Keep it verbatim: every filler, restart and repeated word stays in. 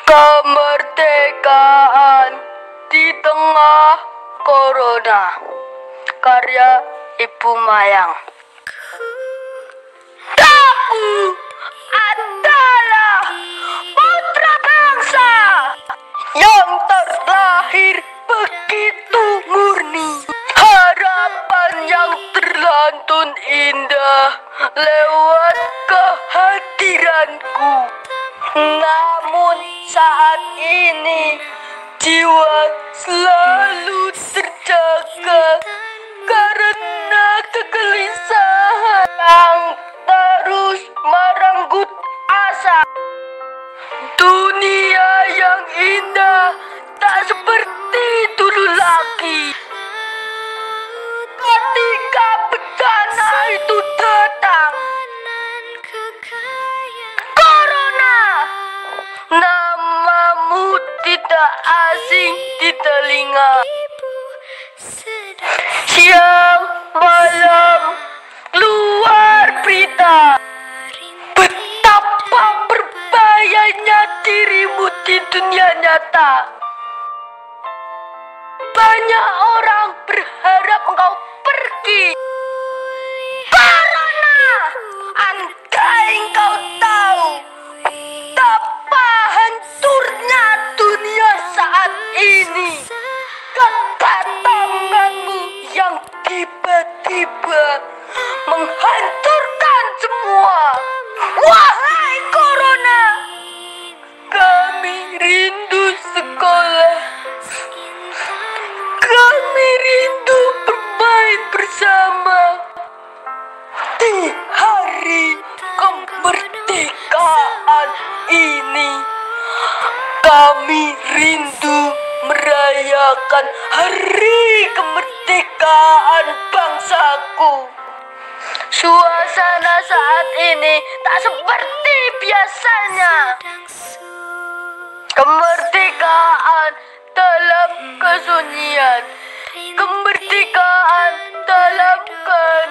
Kemerdekaan di tengah corona, karya Ibu Mayang. Aku adalah putra bangsa yang terlahir begitu murni, harapan yang terlantun indah lewat kehadiranku. Namun saat ini jiwa selalu terjaga karena kegelisahan yang terus merenggut asa. Dunia yang indah tak seperti dulu lagi. Ketika bencana itu datang, Corona, namamu tidak asing di telinga. Siang malam keluar berita betapa berbahayanya dirimu di dunia nyata. Banyak orang berharap engkau pergi. Corona, andai engkau tahu betapa hancurnya dunia saat ini, kedatanganmu yang tiba-tiba menghancurkan semua. Wahai Corona, kami rindu sekolah, kami rindu bermain bersama di hari kemerdekaan ini. Kami rindu merayakan hari kemerdekaan bangsaku. Suasana saat ini tak seperti biasanya. Kemerdekaan dalam kesunyian, kemerdekaan dalam ke